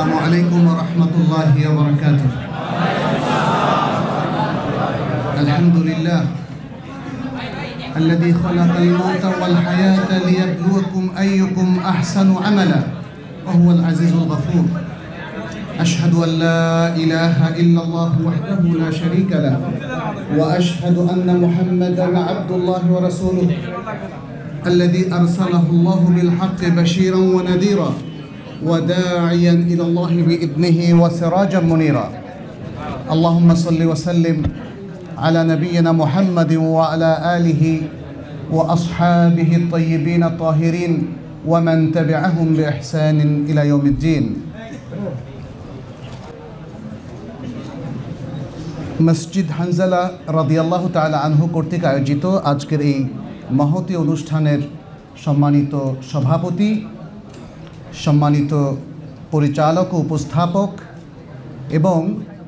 السلام عليكم ورحمة الله وبركاته. الحمد لله الذي خلق الموت والحياة ليبلوكم أيكم أحسن عملا وهو العزيز الغفور. أشهد أن لا إله إلا الله وحده لا شريك له وأشهد أن محمدا عبد الله ورسوله الذي أرسله الله بالحق بشيرا ونذيرا وداعيا إلى الله بإذنه وسراجا منيرا. اللهم صل وسلم على نبينا محمد وعلى آله وأصحابه الطيبين الطاهرين ومن تبعهم بإحسان إلى يوم الدين. মসজিদ হানজালা রাদিয়াল্লাহু তাআলা আনহু কর্তৃক আয়োজিত আজকের এই মহতী অনুষ্ঠানের সম্মানিত সভাপতি, সম্মানিত পরিচালক ও উপস্থাপক এবং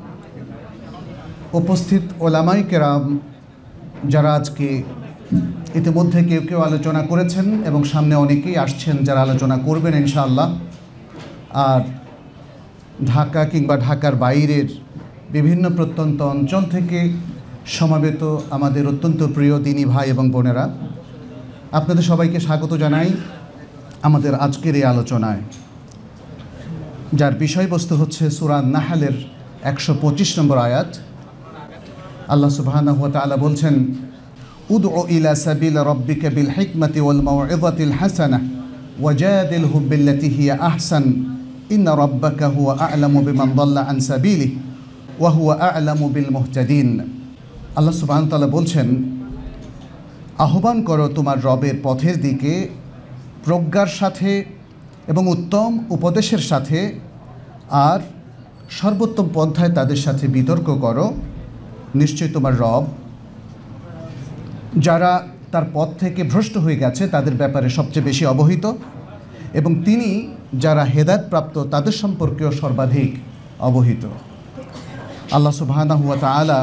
উপস্থিত ওলামায়ে কেরাম যারা আজকে ইতিমধ্যে কেউ কেউ আলোচনা করেছেন এবং সামনে অনেকেই আসছেন যারা আলোচনা করবেন ইনশাআল্লাহ, আর ঢাকা কিংবা ঢাকার বাইরের বিভিন্ন প্রত্যন্ত অঞ্চল থেকে সমাবেত আমাদের অত্যন্ত প্রিয় দিনী ভাই এবং বোনেরা, আপনাদের সবাইকে স্বাগত জানাই আমাদের আজকের এই আলোচনায়, যার বিষয়বস্তু হচ্ছে সূরা নাহলের 125 নম্বর আয়াত। আল্লাহ সুবহানাহু ওয়া তাআলা বলছেন, উদউ ইলা সাবিল রাব্বিকা বিল হিকমাতি ওয়াল মাউইযাতিল হাসানাহ ওয়াজাদিলহুম বিল্লাতী হিয়া আহসান ইন্না রাব্বাকা হুয়া আ'লামু বিমান দাল্লা আন সাবিলিহি ওয়া হুয়া আ'লামু বিল মুহতাদিন। আল্লাহ সুবহানাহু ওয়া তাআলা বলছেন, আহ্বান করো তোমার রবের পথের দিকে প্রজ্ঞার সাথে এবং উত্তম উপদেশের সাথে, আর সর্বোত্তম পন্থায় তাদের সাথে বিতর্ক করো। নিশ্চয়ই তোমার রব যারা তার পথ থেকে ভ্রষ্ট হয়ে গেছে তাদের ব্যাপারে সবচেয়ে বেশি অবহিত, এবং তিনি যারা হেদায়েতপ্রাপ্ত তাদের সম্পর্কেও সর্বাধিক অবহিত। আল্লাহ সুবহানাহু ওয়া তাআলা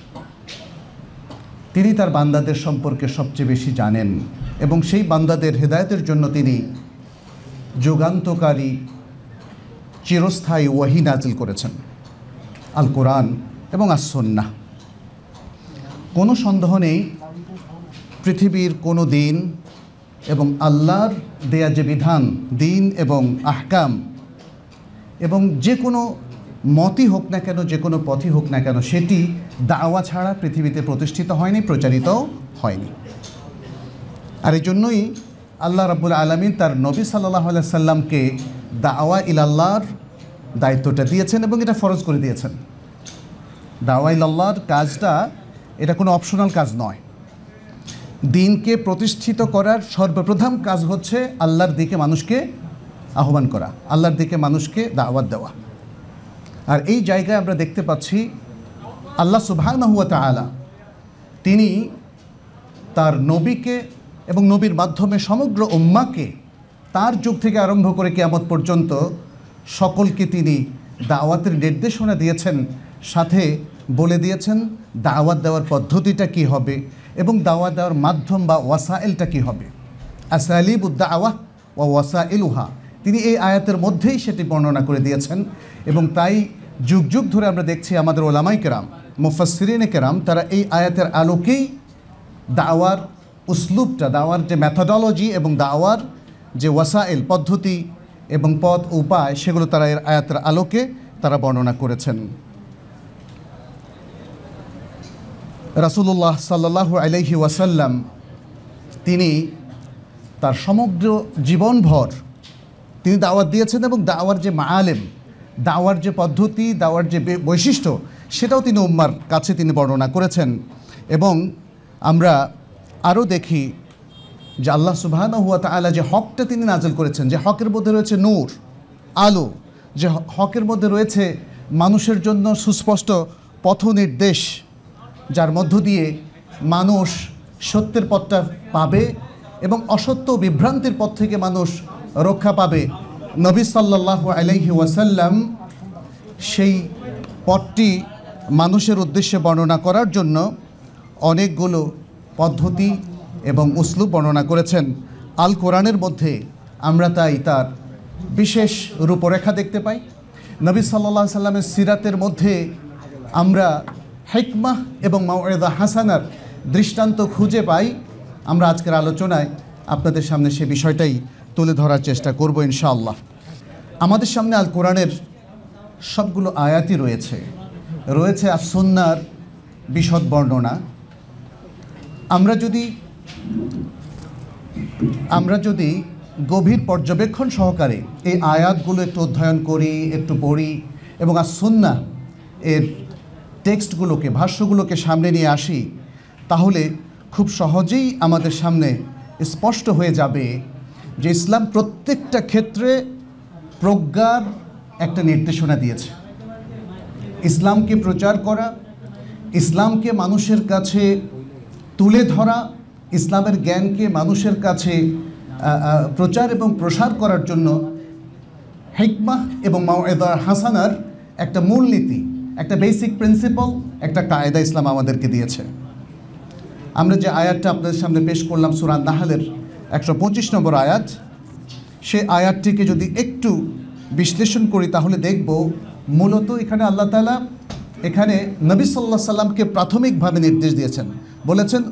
তিনি তার বান্দাদের সম্পর্কে সবচেয়ে বেশি জানেন এবং সেই বান্দাদের হেদায়েতের জন্য তিনি যুগান্তকারী চিরস্থায়ী ওয়াহি নাজিল করেছেন, আল কোরআন এবং আস-সুন্নাহ। কোনো সন্দেহ নেই পৃথিবীর কোনো দিন এবং আল্লাহর দেয়া যে বিধান, দিন এবং আহকাম, এবং যে কোনো মতই হোক না কেন, যে কোনো পথই হোক না কেন, সেটি দাওয়া ছাড়া পৃথিবীতে প্রতিষ্ঠিত হয়নি, প্রচারিত হয়নি। আর এই জন্যই আল্লাহ রাব্বুল আলামিন তার নবী সাল্লাল্লাহু আলাইহি সাল্লামকে দাওয়া ইলাল্লাহর দায়িত্বটা দিয়েছেন এবং এটা ফরজ করে দিয়েছেন। দাওয়া ইলাল্লাহর কাজটা এটা কোনো অপশনাল কাজ নয়। দিনকে প্রতিষ্ঠিত করার সর্বপ্রধান কাজ হচ্ছে আল্লাহর দিকে মানুষকে আহ্বান করা, আল্লাহর দিকে মানুষকে দাওয়াত দেওয়া। আর এই জায়গায় আমরা দেখতে পাচ্ছি আল্লাহ সুবহানাহু ওয়া তাআলা তিনি তার নবীকে এবং নবীর মাধ্যমে সমগ্র উম্মাহকে তার যুগ থেকে আরম্ভ করে কিয়ামত পর্যন্ত সকলকে তিনি দাওয়াতের নির্দেশনা দিয়েছেন, সাথে বলে দিয়েছেন দাওয়াত দেওয়ার পদ্ধতিটা কী হবে এবং দাওয়াত দেওয়ার মাধ্যম বা ওয়াসাইলটা কী হবে। আসালিবুদ দাওয়াহ ওয়া ওয়াসাইলুহা, তিনি এই আয়াতের মধ্যেই সেটি বর্ণনা করে দিয়েছেন। এবং তাই যুগ যুগ ধরে আমরা দেখছি আমাদের ওলামায়ে কেরাম, মুফাসসিরিনে কেরাম, তারা এই আয়াতের আলোকেই দাওয়ার উসলুবটা, দাওয়ার যে মেথোডোলজি এবং দাওয়ার যে ওয়াসাইল পদ্ধতি এবং পথ উপায়, সেগুলো তারা এর আয়াতের আলোকে তারা বর্ণনা করেছেন। রাসূলুল্লাহ সাল্লাল্লাহু আলাইহি ওয়াসাল্লাম তিনি তার সমগ্র জীবনভর তিনি দাওয়াত দিয়েছেন এবং দাওয়ার যে মাআলেম, দাওয়ার যে পদ্ধতি, দাওয়ার যে বৈশিষ্ট্য, সেটাও তিনি উম্মার কাছে তিনি বর্ণনা করেছেন। এবং আমরা আরও দেখি যে আল্লাহ সুবহানাহু ওয়া তাআলা যে হকটা তিনি নাজিল করেছেন, যে হকের মধ্যে রয়েছে নূর, আলো, যে হকের মধ্যে রয়েছে মানুষের জন্য সুস্পষ্ট পথ নির্দেশ, যার মধ্য দিয়ে মানুষ সত্যের পথটা পাবে এবং অসত্য বিভ্রান্তির পথ থেকে মানুষ রক্ষা পাবে। নবী সাল্লাল্লাহু আলাইহি ওয়াসাল্লাম সেই পথটি মানুষের উদ্দেশ্যে বর্ণনা করার জন্য অনেকগুলো পদ্ধতি এবং উসলুব বর্ণনা করেছেন। আল কোরআনের মধ্যে আমরা তাই তার বিশেষ রূপরেখা দেখতে পাই নবী সাল্লাল্লাহু আলাইহি সাল্লামের সিরাতের মধ্যে আমরা হিকমাহ এবং মাউইযা হাসানার দৃষ্টান্ত খুঁজে পাই। আমরা আজকের আলোচনায় আপনাদের সামনে সে বিষয়টাই তুলে ধরার চেষ্টা করব ইনশাআল্লাহ। আমাদের সামনে আল কোরআনের সবগুলো আয়াতই রয়েছে আস-সুন্নাহর বিশদ বর্ণনা। আমরা যদি গভীর পর্যবেক্ষণ সহকারে এই আয়াতগুলো একটু অধ্যয়ন করি, একটু পড়ি এবং আস-সুন্নাহ এর টেক্সটগুলোকে, ভাষ্যগুলোকে সামনে নিয়ে আসি, তাহলে খুব সহজেই আমাদের সামনে স্পষ্ট হয়ে যাবে যে ইসলাম প্রত্যেকটা ক্ষেত্রে প্রজ্ঞার একটা নির্দেশনা দিয়েছে। ইসলামকে প্রচার করা, ইসলামকে মানুষের কাছে তুলে ধরা, ইসলামের জ্ঞানকে মানুষের কাছে প্রচার এবং প্রসার করার জন্য হিকমাহ এবং মাউইযা হাসানার একটা মূলনীতি, একটা বেসিক প্রিন্সিপাল, একটা কায়দা ইসলাম আমাদেরকে দিয়েছে। আমরা যে আয়াতটা আপনাদের সামনে পেশ করলাম সূরা নাহলের 125 নম্বর আয়াত, সেই আয়াতটিকে যদি একটু বিশ্লেষণ করি তাহলে দেখব মূলত এখানে আল্লাহ তাআলা এখানে নবী সাল্লাল্লাহু আলাইহি সাল্লামকে প্রাথমিকভাবে নির্দেশ দিয়েছেন, বলেছেন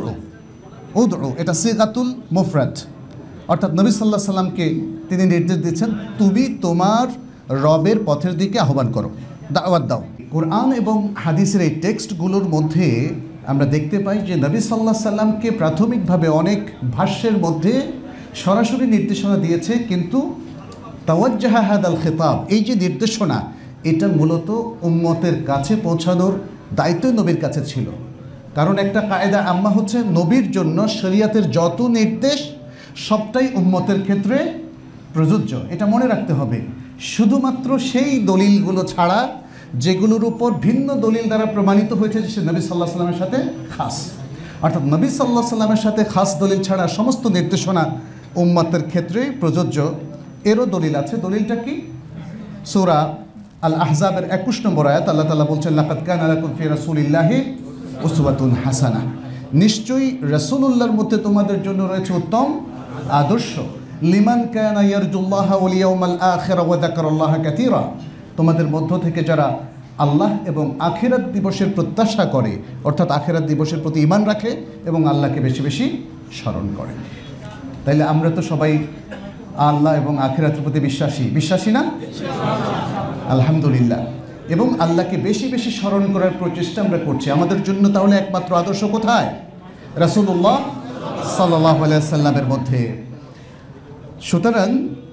উদউ, এটা সিগাতুল মুফরাদ, অর্থাৎ নবী সাল্লাল্লাহু আলাইহি সাল্লামকে তিনি নির্দেশ দিয়েছেন তুমি তোমার রবের পথের দিকে আহ্বান করো, দাওয়াত দাও। কোরআন এবং হাদিসের এই টেক্সটগুলোর মধ্যে আমরা দেখতে পাই যে নবী সাল্লাল্লাহু আলাইহি সাল্লামকে প্রাথমিকভাবে অনেক ভাষ্যের মধ্যে সরাসরি নির্দেশনা দিয়েছে, কিন্তু তাওয়াজ্জাহা হাদাল খিতাব, এই যে নির্দেশনা, এটা মূলত উম্মতের কাছে পৌঁছানোর দায়িত্ব নবীর কাছে ছিল। কারণ একটা কায়দা আম্মা হচ্ছে নবীর জন্য শরীয়তের যত নির্দেশ সবটাই উম্মতের ক্ষেত্রে প্রযোজ্য, এটা মনে রাখতে হবে। শুধুমাত্র সেই দলিলগুলো ছাড়া যেগুলোর উপর ভিন্ন দলিল দ্বারা প্রমাণিত হয়েছে যে সে নবী সাল্লাল্লাহু আলাইহি সাল্লামের সাথে খাস, অর্থাৎ নবী সাল্লাল্লাহু আলাইহি সাল্লামের সাথে খাস দলিল ছাড়া সমস্ত নির্দেশনা উম্মতের ক্ষেত্রে প্রযোজ্য। এরও দলিল আছে। দলিলটা কি? সূরা আল আহজাবের 21 নম্বর আয়াত, আল্লাহ তাআলা বলছেন লাকাদ কানা লাকুম ফি রাসূলিল্লাহি উসওয়াতুন হাসানাহ, নিশ্চয়ই রাসূলুল্লাহর মধ্যে তোমাদের জন্য রয়েছে উত্তম আদর্শ। লিমান কানা ইয়ারজুল্লাহা ওয়াল ইয়াউমাল আখির ওয়া যাকারাল্লাহা কাসীরা, তোমাদের মধ্য থেকে যারা আল্লাহ এবং আখিরাত দিবসের প্রত্যাশা করে, অর্থাৎ আখিরাত দিবসের প্রতি ঈমান রাখে এবং আল্লাহকে বেশি বেশি স্মরণ করে। তাইলে আমরা তো সবাই আল্লাহ এবং আখিরাতের প্রতি বিশ্বাসী না? আলহামদুলিল্লাহ। এবং আল্লাহকে বেশি বেশি স্মরণ করার প্রচেষ্টা আমরা করছি। আমাদের জন্য তাহলে একমাত্র আদর্শ কোথায়? রাসূলুল্লাহ সাল্লাল্লাহু আলাইহি সাল্লামের মধ্যে। সুতরাং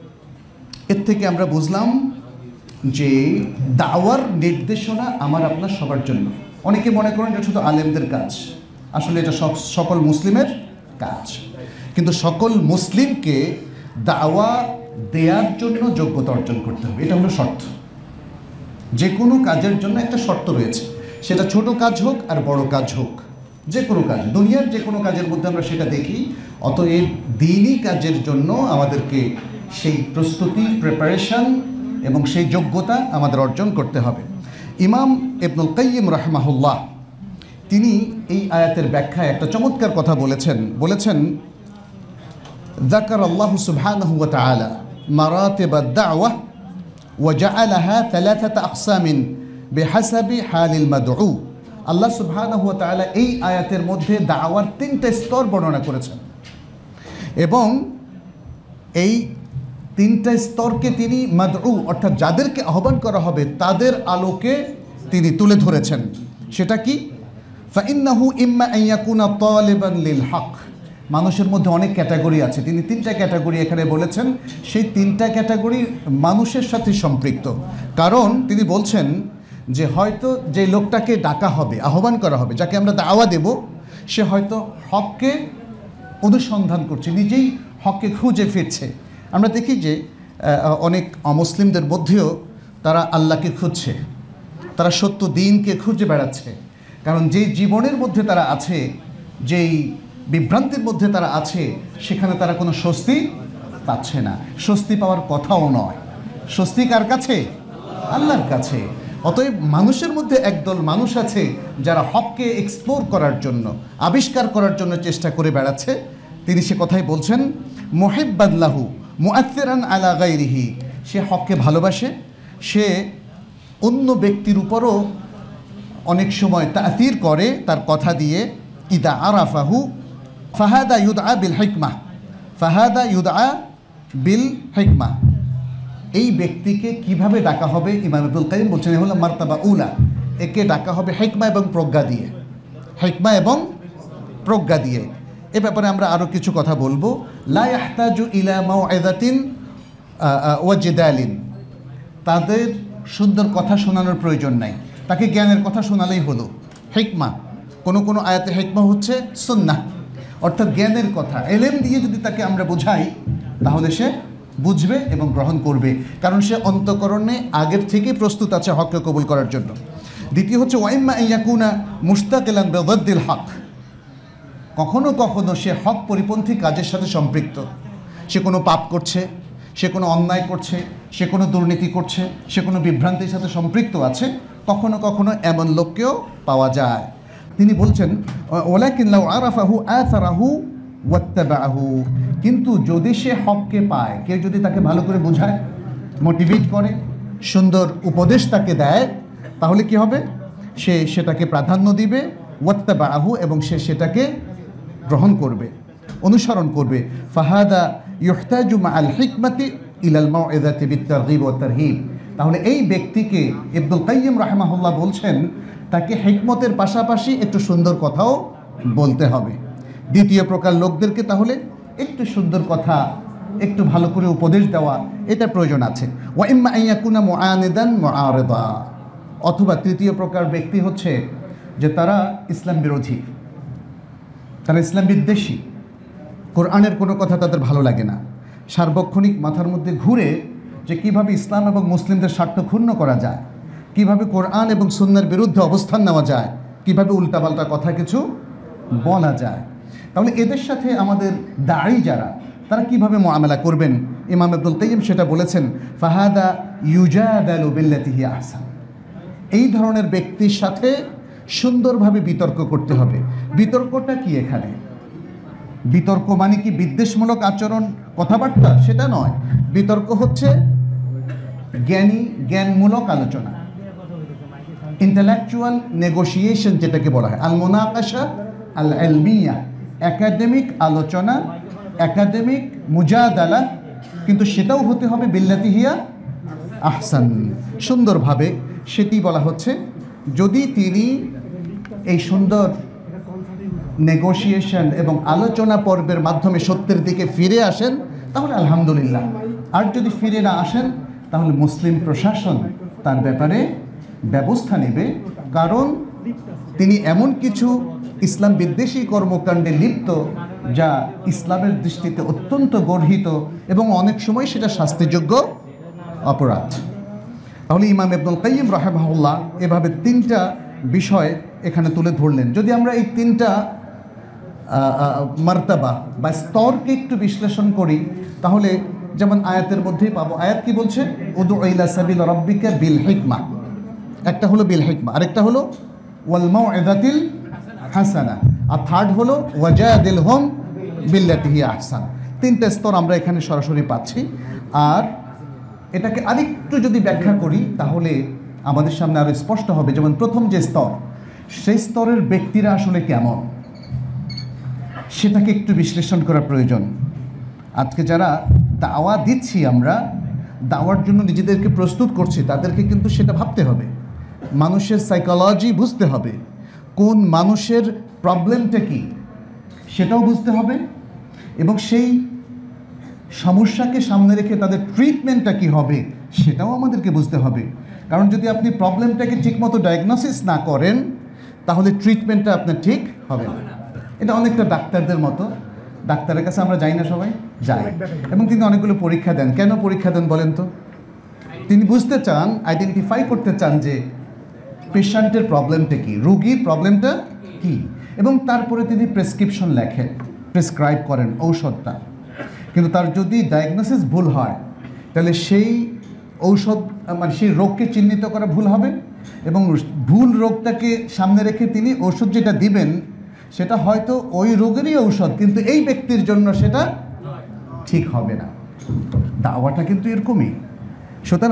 এর থেকে আমরা বুঝলাম যে দাওয়ার নির্দেশনা আমার আপনার সবার জন্য। অনেকে মনে করেন এটা শুধু আলেমদের কাজ, আসলে এটা সকল মুসলিমের কাজ। কিন্তু সকল মুসলিমকে দাওয়া দেওয়ার জন্য যোগ্যতা অর্জন করতে হবে, এটা হলো শর্ত। যে কোনো কাজের জন্য একটা শর্ত রয়েছে, সেটা ছোট কাজ হোক আর বড় কাজ হোক, যে কোনো কাজ, দুনিয়ার যে কোনো কাজের মধ্যে আমরা সেটা দেখি। অতএব দ্বীনি কাজের জন্য আমাদেরকে সেই প্রস্তুতি, প্রিপারেশন এবং সেই যোগ্যতা আমাদের অর্জন করতে হবে। ইমাম ইবনুল কাইয়িম রাহিমাহুল্লাহ তিনি এই আয়াতের ব্যাখ্যায় একটা চমৎকার কথা বলেছেন যাকারাল্লাহু সুবহানাহু ওয়া তাআলা মারাতিবাদ দাওয়া ওয়া জাআলাহা থালাথাতা আকসামিন বিহাসাবি হালিল মাদউ। আল্লাহ সুবহানাহু ওয়া তাআলা এই আয়াতের মধ্যে দাওয়ার 3টা স্তর বর্ণনা করেছেন এবং এই 3টা স্তরকে তিনি মাদউ, অর্থাৎ যাদেরকে আহ্বান করা হবে তাদের আলোকে তিনি তুলে ধরেছেন। সেটা কি? ফাইন্নাহু ইম্মা আন ইয়াকুনা তালিবান লিল হক, মানুষের মধ্যে অনেক ক্যাটাগরি আছে, তিনি 3টা ক্যাটাগরি এখানে বলেছেন। সেই 3টা ক্যাটাগরি মানুষের সাথে সম্পৃক্ত। কারণ তিনি বলছেন যে হয়তো যে লোকটাকে ডাকা হবে, আহ্বান করা হবে, যাকে আমরা দাওয়া দেব, সে হয়তো হককে অনুসন্ধান করছে, নিজেই হককে খুঁজে ফিরছে। আমরা দেখি যে অনেক অমুসলিমদের মধ্যেও তারা আল্লাহকে খুঁজছে, তারা সত্য দ্বীনকে খুঁজে বেড়াচ্ছে। কারণ যে জীবনের মধ্যে তারা আছে, যেই বিভ্রান্তির মধ্যে তারা আছে, সেখানে তারা কোনো স্বস্তি পাচ্ছে না, স্বস্তি পাওয়ার কথাও নয়। স্বস্তি কার কাছে? আল্লাহর কাছে। অতএব মানুষের মধ্যে একদল মানুষ আছে যারা হককে এক্সপ্লোর করার জন্য, আবিষ্কার করার জন্য চেষ্টা করে বেড়াচ্ছে। তিনি সে কথাই বলছেন মুহিব্বান লাহু মুআথিরান আলা গায়রিহি, সে হককে ভালোবাসে, সে অন্য ব্যক্তির উপরও অনেক সময় তাসির করে তার কথা দিয়ে। ইদা আরাফাহু ফাহাদা ইউদআ বিল হিকমা, ফাহাদা ইউদআ বিল হিকমা। এই ব্যক্তিকে কিভাবে ডাকা হবে? ইমাম ইবনুল কাইয়িম বলছেন হলো মারতাবা উলা, একে ডাকা হবে হিকমা এবং প্রজ্ঞা দিয়ে, হিকমা এবং প্রজ্ঞা দিয়ে। এ ব্যাপারে আমরা আরও কিছু কথা বলবো। লা ইয়াহতাজু ইলা মাউইযাতিন ওয়া জিদালিন, তাদের সুন্দর কথা শোনানোর প্রয়োজন নাই, তাকে জ্ঞানের কথা শোনালেই হলো। হিকমা, কোনো আয়াতে হিকমা হচ্ছে সুন্নাহ, অর্থাৎ জ্ঞানের কথা, এলেম দিয়ে যদি তাকে আমরা বোঝাই তাহলে সে বুঝবে এবং গ্রহণ করবে, কারণ সে অন্তঃকরণে আগের থেকে প্রস্তুত আছে হককে কবুল করার জন্য। দ্বিতীয় হচ্ছে ওয়াইম্মা ইয়াকুনা মুস্তাকিলান বিযদ্দিল হক, কখনো কখনো সে হক পরিপন্থী কাজের সাথে সম্পৃক্ত, সে কোনো পাপ করছে, সে কোনো অন্যায় করছে, সে কোনো দুর্নীতি করছে, সে কোনো বিভ্রান্তির সাথে সম্পৃক্ত আছে, কখনো কখনো এমন লোককেও পাওয়া যায়। তিনি বলছেন ওয়ালাকিন লাউ আরাফাহু আসারাহু ওয়াত্তাবাহু, কিন্তু যদি সে হককে পায়, কেউ যদি তাকে ভালো করে বোঝায়, মোটিভেট করে, সুন্দর উপদেশ তাকে দেয়, তাহলে কি হবে? সে সেটাকে প্রাধান্য দিবে, ওয়াত্তাবাহু, এবং সে সেটাকে গ্রহণ করবে, অনুসরণ করবে। ফাহাদা ইহতাজু মাআল হিকমাতি ইলাল মাউইযাতি বিত-তারগীব ওয়াত তারহীব, তাহলে এই ব্যক্তিকে ইবনুল কাইয়িম রাহিমাহুল্লাহ বলছেন তাকে হিকমতের পাশাপাশি একটু সুন্দর কথাও বলতে হবে। দ্বিতীয় প্রকার লোকদেরকে তাহলে একটু সুন্দর কথা, একটু ভালো করে উপদেশ দেওয়া, এটা প্রয়োজন আছে। ওয়া ইম্মা আন ইয়াকুনা মুআনিদান মুআরিদা, অথবা তৃতীয় প্রকার ব্যক্তি হচ্ছে যে তারা ইসলাম বিরোধী, তারা ইসলাম বিদ্বেষী, কোরআনের কোনো কথা তাদের ভালো লাগে না, সার্বক্ষণিক মাথার মধ্যে ঘুরে যে কিভাবে ইসলাম এবং মুসলিমদের স্বার্থ ক্ষুণ্ণ করা যায়, কিভাবে কোরআন এবং সুন্নাহর বিরুদ্ধে অবস্থান নেওয়া যায়, কিভাবে উল্টাপাল্টা কথা কিছু বলা যায়। তাহলে এদের সাথে আমাদের দায়ী যারা, তারা কিভাবে মুআমালা করবেন? ইমাম ইবনুল কাইয়িম সেটা বলেছেন, ফাহাদা ইউজাদালু বিল্লাতি হিয়া আহসান, এই ধরনের ব্যক্তির সাথে সুন্দরভাবে বিতর্ক করতে হবে। বিতর্কটা কি এখানে? বিতর্ক মানে কি বিদ্বেষমূলক আচরণ, কথাবার্তা? সেটা নয়। বিতর্ক হচ্ছে জ্ঞানমূলক আলোচনা, ইন্টেলেকচুয়াল নেগোসিয়েশন যেটাকে বলা হয়, আল মুনাকাশা আল ইলমিয়া, একাডেমিক আলোচনা, একাডেমিক মুজাদালা, কিন্তু সেটাও হতে হবে বিল্লাতি হিয়া আহসান, সুন্দরভাবে। সেটি বলা হচ্ছে যদি তিনি এই সুন্দর নেগোসিয়েশন এবং আলোচনা পর্বের মাধ্যমে সত্যের দিকে ফিরে আসেন তাহলে আলহামদুলিল্লাহ, আর যদি ফিরে না আসেন তাহলে মুসলিম প্রশাসন তার ব্যাপারে ব্যবস্থা নেবে, কারণ তিনি এমন কিছু ইসলাম বিদ্বেষী কর্মকাণ্ডে লিপ্ত যা ইসলামের দৃষ্টিতে অত্যন্ত গর্হিত এবং অনেক সময় সেটা শাস্তিযোগ্য অপরাধ। তাহলে ইমাম ইবনুল কাইয়িম রাহিমাহুল্লাহ এভাবে তিনটা বিষয় এখানে তুলে ধরলেন। যদি আমরা এই তিনটা মার্তাবা বা স্তরকে একটু বিশ্লেষণ করি তাহলে যেমন আয়াতের মধ্যেই পাবো, আয়াত কি বলছে? উদু ইলা সাবিল রাব্বিকা বিল হিকমা, একটা হলো বিল হিকমা, আরেকটা হলো ওয়াল মাউইযাতিল হাসানা, আর থার্ড হলো ওয়াজাদিলহুম বিল্লাতি হিয়া আহসান। তিনটা স্তর আমরা এখানে সরাসরি পাচ্ছি। আর এটাকে আরেকটু যদি ব্যাখ্যা করি তাহলে আমাদের সামনে আরও স্পষ্ট হবে। যেমন প্রথম যে স্তর, সেই স্তরের ব্যক্তিরা আসলে কেমন সেটাকে একটু বিশ্লেষণ করা প্রয়োজন। আজকে যারা দাওয়া দিচ্ছি, আমরা দাওয়ার জন্য নিজেদেরকে প্রস্তুত করছি, তাদেরকে কিন্তু সেটা ভাবতে হবে, মানুষের সাইকোলজি বুঝতে হবে, কোন মানুষের প্রবলেমটা কি সেটাও বুঝতে হবে, এবং সেই সমস্যাকে সামনে রেখে তাদের ট্রিটমেন্টটা কি হবে সেটাও আমাদেরকে বুঝতে হবে। কারণ যদি আপনি প্রবলেমটাকে ঠিকমতো ডায়াগনোসিস না করেন তাহলে ট্রিটমেন্টটা আপনার ঠিক হবে না। এটা অনেকটা ডাক্তারদের মতো। ডাক্তারের কাছে আমরা যাই না, সবাই যাই, এবং তিনি অনেকগুলো পরীক্ষা দেন। কেন পরীক্ষা দেন বলেন তো? তিনি বুঝতে চান, আইডেন্টিফাই করতে চান যে পেশেন্টের প্রবলেমটা কি, রোগীর প্রবলেমটা কি, এবং তারপরে তিনি প্রেসক্রিপশন লেখেন, প্রেসক্রাইব করেন ঔষধটা। কিন্তু তার যদি ডায়াগনোসিস ভুল হয় তাহলে সেই ঔষধ মানে সেই রোগকে চিহ্নিত করা ভুল হবে, এবং ভুল রোগটাকে সামনে রেখে তিনি ওষুধ যেটা দিবেন সেটা হয়তো ওই রোগেরই ঔষধ, কিন্তু এই ব্যক্তির জন্য সেটা ঠিক হবে না। দাওয়াটা কিন্তু এরকমই। সুতরাং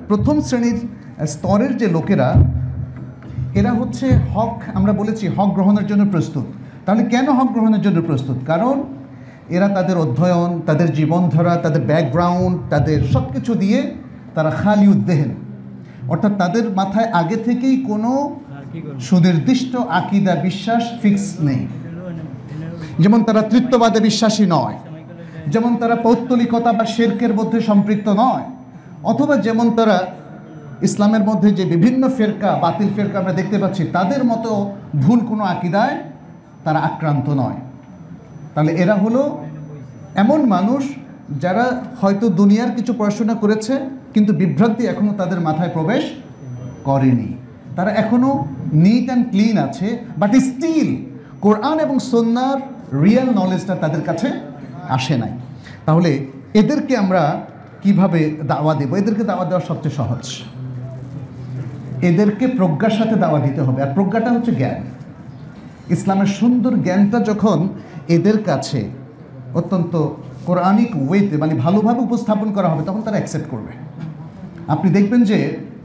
প্রথম শ্রেণীর স্তরের যে লোকেরা, এরা হচ্ছে হক, আমরা বলেছি হক গ্রহণের জন্য প্রস্তুত। তাহলে কেন হক গ্রহণের জন্য প্রস্তুত? কারণ এরা তাদের অধ্যয়ন, তাদের জীবনধারা, তাদের ব্যাকগ্রাউন্ড, তাদের সব কিছু দিয়ে তারা খালি উদ্দেহেন, অর্থাৎ তাদের মাথায় আগে থেকেই কোনো সুনির্দিষ্ট আকিদা বিশ্বাস ফিক্স নেই। যেমন তারা তৃত্ববাদে বিশ্বাসী নয়, যেমন তারা পৌত্তলিকতা বা শিরকের মধ্যে সম্পৃক্ত নয়, অথবা যেমন তারা ইসলামের মধ্যে যে বিভিন্ন ফেরকা, বাতিল ফেরকা আমরা দেখতে পাচ্ছি, তাদের মতো ভুল কোনো আকিদায় তারা আক্রান্ত নয়। তাহলে এরা হলো এমন মানুষ যারা হয়তো দুনিয়ার কিছু পড়াশোনা করেছে, কিন্তু বিভ্রান্তি এখনও তাদের মাথায় প্রবেশ করেনি। তারা এখনও নিট অ্যান্ড ক্লিন আছে, বাট স্টিল কোরআন এবং সুন্নাহর রিয়েল নলেজটা তাদের কাছে আসে নাই। তাহলে এদেরকে আমরা কিভাবে দাওয়া দেব? এদেরকে দাওয়া দেওয়া সবচেয়ে সহজ। এদেরকে প্রজ্ঞার সাথে দাওয়া দিতে হবে, আর প্রজ্ঞাটা হচ্ছে জ্ঞান। ইসলামের সুন্দর জ্ঞানটা যখন এদের কাছে অত্যন্ত কোরআনিক ওয়েতে, মানে ভালোভাবে উপস্থাপন করা হবে, তখন তারা অ্যাকসেপ্ট করবে। আপনি দেখবেন যে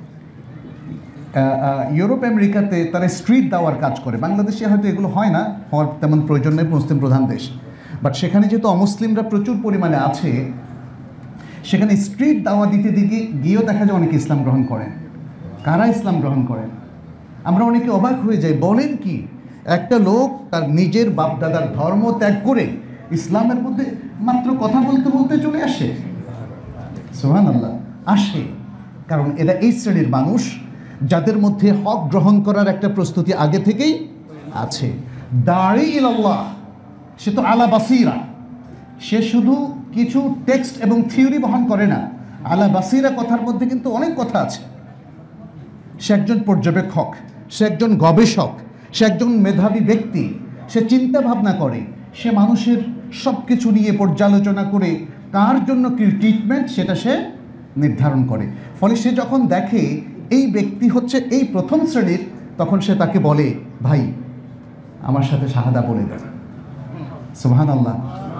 ইউরোপ আমেরিকাতে তারা স্ট্রিট দাওয়ার কাজ করে। বাংলাদেশে হয়তো এগুলো হয় না, হওয়ার তেমন প্রয়োজন নেই, মুসলিম প্রধান দেশ। বাট সেখানে যেহেতু অমুসলিমরা প্রচুর পরিমাণে আছে, সেখানে স্ট্রিট দাওয়া দিতে গিয়েও দেখা যায় অনেকে ইসলাম গ্রহণ করেন। কারা ইসলাম গ্রহণ করেন? আমরা অনেকে অবাক হয়ে যাই, বলেন কি একটা লোক তার নিজের বাপদাদার ধর্ম ত্যাগ করে ইসলামের মধ্যে মাত্র কথা বলতে বলতে চলে আসে। সুবহানাল্লাহ, আসে। কারণ এরা এই শ্রেণীর মানুষ যাদের মধ্যে হক গ্রহণ করার একটা প্রস্তুতি আগে থেকেই আছে। দাঁড়ি ইলাল্লাহ, সে তো আলা বাসিরা, সে শুধু কিছু টেক্সট এবং থিওরি বহন করে না। আলা বাসিরা কথার মধ্যে কিন্তু অনেক কথা আছে। সে একজন পর্যবেক্ষক, সে একজন গবেষক, সে একজন মেধাবী ব্যক্তি। সে চিন্তা ভাবনা করে, সে মানুষের সব কিছু নিয়ে পর্যালোচনা করে কার জন্য কী ট্রিটমেন্ট সেটা সে নির্ধারণ করে। ফলে সে যখন দেখে এই ব্যক্তি হচ্ছে এই প্রথম শ্রেণীর, তখন সে তাকে বলে, ভাই আমার সাথে শাহাদা বলে দেন। সুবহানাল্লাহ।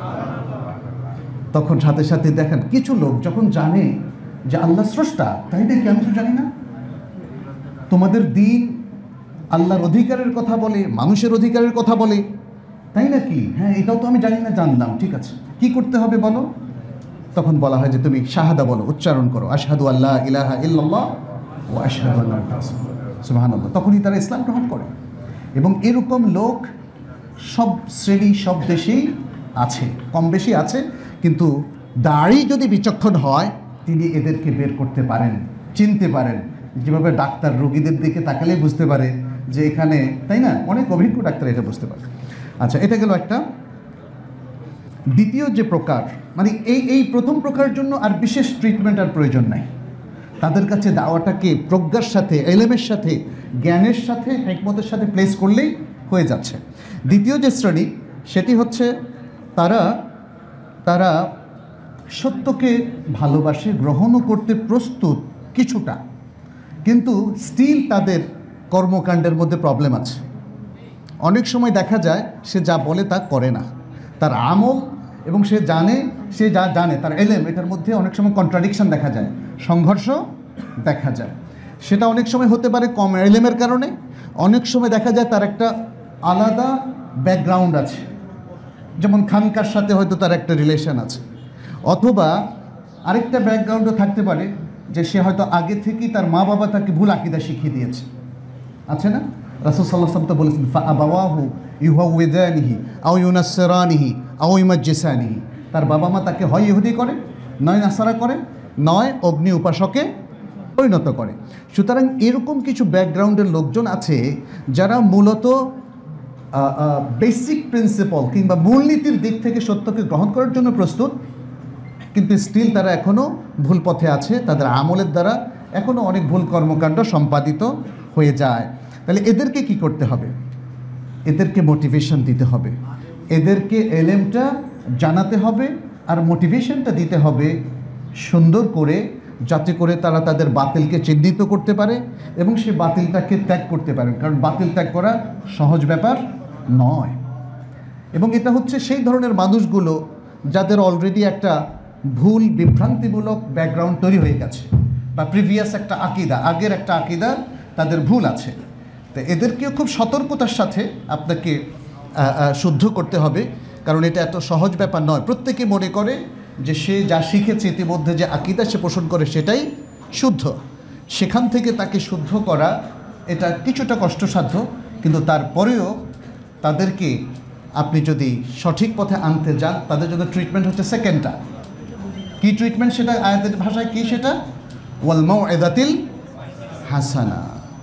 তখন সাথে সাথে দেখেন কিছু লোক যখন জানে যে আল্লাহ স্রষ্টা, তাই নাকি আমি তো জানি না, তোমাদের দিন আল্লাহর অধিকারের কথা বলে, মানুষের অধিকারের কথা বলে, তাই নাকি? হ্যাঁ, এটাও তো আমি জানি না, জানলাম, ঠিক আছে, কি করতে হবে বলো? তখন বলা হয় যে তুমি শাহাদা বলো, উচ্চারণ করো, আশহাদু আল্লা ইলাহা ইল্লাল্লাহ ওয়া আশহাদু আন্না মুহাম্মাদান রাসূলুল্লাহ। সুবহানাল্লাহ। তখনই তারা ইসলাম গ্রহণ করে। এবং এরকম লোক সব শ্রেণী, সব দেশেই আছে, কম বেশি আছে। কিন্তু দাঁড়ি যদি বিচক্ষণ হয়, তিনি এদেরকে বের করতে পারেন, চিনতে পারেন। যেভাবে ডাক্তার রোগীদের দিকে তাকালেই বুঝতে পারে যে এখানে, তাই না, অনেক অভিজ্ঞ ডাক্তার এটা বুঝতে পারে। আচ্ছা, এটা গেল একটা। দ্বিতীয় যে প্রকার, মানে এই প্রথম প্রকারের জন্য আর বিশেষ ট্রিটমেন্ট আর প্রয়োজন নাই। তাদের কাছে দাওয়াটাকে প্রজ্ঞার সাথে, এলেমের সাথে, জ্ঞানের সাথে, হিকমতের সাথে প্লেস করলেই হয়ে যাচ্ছে। দ্বিতীয় যে শ্রেণী, সেটি হচ্ছে তারা সত্যকে ভালোবাসে, গ্রহণও করতে প্রস্তুত কিছুটা, কিন্তু স্টিল তাদের কর্মকাণ্ডের মধ্যে প্রবলেম আছে। অনেক সময় দেখা যায় সে যা বলে তা করে না। তার আমল এবং সে যা জানে, তার এলেম, এটার মধ্যে অনেক সময় কন্ট্রাডিকশন দেখা যায়, সংঘর্ষ দেখা যায়। সেটা অনেক সময় হতে পারে কম এলেমের কারণে, অনেক সময় দেখা যায় তার একটা আলাদা ব্যাকগ্রাউন্ড আছে, যেমন খানকার সাথে হয়তো তার একটা রিলেশন আছে, অথবা আরেকটা ব্যাকগ্রাউন্ডও থাকতে পারে যে সে হয়তো আগে থেকেই তার মা বাবা তাকে ভুল আকিদা শিখিয়ে দিয়েছে। আছে না? রাসূল সাল্লাল্লাহু আলাইহি ওয়াসাল্লাম তো বলেছেন, ফাআবাওয়াহু ইউহাউইদানিহি আও ইউনাসসিরানিহি আও ইউমাজ্জিসানিহি। তার বাবা মা তাকে হয় ইহুদি করে, নয় নাসারা করে, নয় অগ্নি উপাসকে পরিণত করে। সুতরাং এরকম কিছু ব্যাকগ্রাউন্ডের লোকজন আছে যারা মূলত বেসিক প্রিন্সিপাল কিংবা মূলনীতির দিক থেকে সত্যকে গ্রহণ করার জন্য প্রস্তুত, কিন্তু স্টিল তারা এখনও ভুল পথে আছে। তাদের আমলের দ্বারা এখনও অনেক ভুল কর্মকাণ্ড সম্পাদিত হয়ে যায়। তাহলে এদেরকে কি করতে হবে? এদেরকে মোটিভেশন দিতে হবে, এদেরকে এলেমটা জানাতে হবে, আর মোটিভেশনটা দিতে হবে সুন্দর করে, যাতে করে তারা তাদের বাতিলকে চিহ্নিত করতে পারে এবং সে বাতিলটাকে ত্যাগ করতে পারে। কারণ বাতিল ত্যাগ করা সহজ ব্যাপার নয়। এবং এটা হচ্ছে সেই ধরনের মানুষগুলো যাদের অলরেডি একটা ভুল বিভ্রান্তিমূলক ব্যাকগ্রাউন্ড তৈরি হয়ে গেছে। বা প্রিভিয়াস একটা আকিদা, আগের একটা আকিদা তাদের ভুল আছে। তো এদেরকেও খুব সতর্কতার সাথে আপনাকে শুদ্ধ করতে হবে, কারণ এটা এত সহজ ব্যাপার নয়। প্রত্যেকে মনে করে যে সে যা শিখেছে ইতিমধ্যে, যে আকিদা সে পোষণ করে সেটাই শুদ্ধ। সেখান থেকে তাকে শুদ্ধ করা এটা কিছুটা কষ্টসাধ্য, কিন্তু তারপরেও তাদেরকে আপনি যদি সঠিক পথে আনতে যান, তাদের জন্য ট্রিটমেন্ট হচ্ছে সেকেন্ডটা। কি ট্রিটমেন্ট সেটা আয়াতের ভাষায় কি? সেটা ওয়াল মাউইযাতিল হাসানা।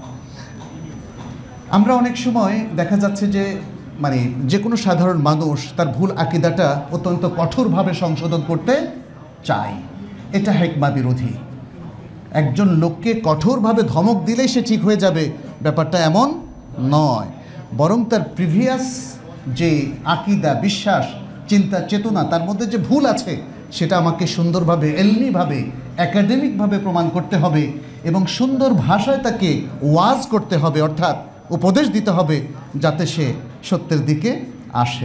আমরা অনেক সময় দেখা যাচ্ছে যে মানে যে কোনো সাধারণ মানুষ তার ভুল আকিদাটা অত্যন্ত কঠোরভাবে সংশোধন করতে চায়। এটা হিকমা বিরোধী। একজন লোককে কঠোরভাবে ধমক দিলেই সে ঠিক হয়ে যাবে, ব্যাপারটা এমন নয়। বরং তার প্রিভিয়াস যে আকিদা, বিশ্বাস, চিন্তা, চেতনা, তার মধ্যে যে ভুল আছে সেটা আমাকে সুন্দরভাবে, এলমিভাবে, একাডেমিকভাবে প্রমাণ করতে হবে এবং সুন্দর ভাষায় তাকে ওয়াজ করতে হবে, অর্থাৎ উপদেশ দিতে হবে, যাতে সে সত্যের দিকে আসে।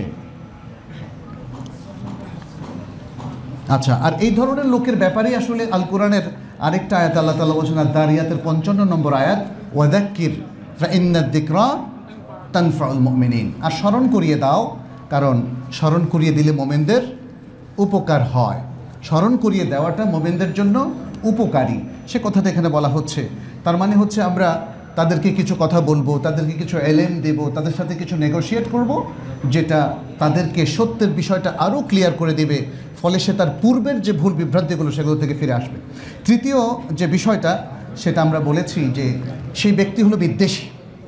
আচ্ছা, আর এই ধরনের লোকের ব্যাপারেই আসলে আল কোরআনের আরেকটা আয়াত আল্লাহ তাআলা বলছেন, আর দারিয়াতের 55 নম্বর আয়াত, ওয়াযাক্কির ফাইন্নাদ যিকরা তানফাউল মুমিনিন। আর স্মরণ করিয়ে দাও, কারণ স্মরণ করিয়ে দিলে মোমেনদের উপকার হয়। স্মরণ করিয়ে দেওয়াটা মোমেনদের জন্য উপকারী, সে কথাটা এখানে বলা হচ্ছে। তার মানে হচ্ছে আমরা তাদেরকে কিছু কথা বলবো, তাদেরকে কিছু এলেম দেব, তাদের সাথে কিছু নেগোশিয়েট করব, যেটা তাদেরকে সত্যের বিষয়টা আরও ক্লিয়ার করে দেবে, ফলে সে তার পূর্বের যে ভুল বিভ্রান্তিগুলো সেগুলো থেকে ফিরে আসবে। তৃতীয় যে বিষয়টা সেটা আমরা বলেছি যে সেই ব্যক্তি হলো বিদ্বেষী,